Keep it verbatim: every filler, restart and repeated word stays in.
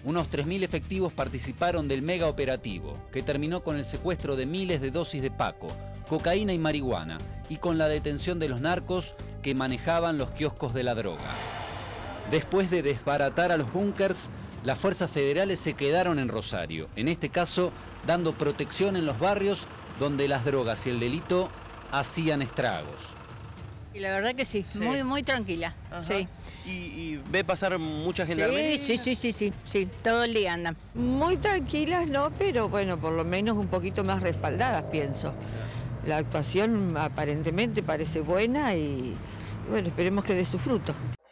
Unos tres mil efectivos participaron del mega operativo, que terminó con el secuestro de miles de dosis de paco, cocaína y marihuana, y con la detención de los narcos que manejaban los kioscos de la droga. Después de desbaratar a los búnkers, las fuerzas federales se quedaron en Rosario, en este caso dando protección en los barrios donde las drogas y el delito hacían estragos. Y la verdad que sí, sí. muy muy tranquila. Sí. ¿Y, ¿Y ve pasar mucha gendarmería? Sí, sí, sí, sí, sí, sí, todo el día andan. Muy tranquilas no, pero bueno, por lo menos un poquito más respaldadas, pienso. La actuación aparentemente parece buena y bueno, esperemos que dé su fruto.